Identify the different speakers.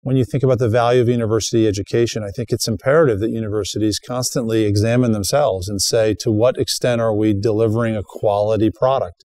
Speaker 1: when you think about the value of university education, I think it's imperative that universities constantly examine themselves and say, to what extent are we delivering a quality product?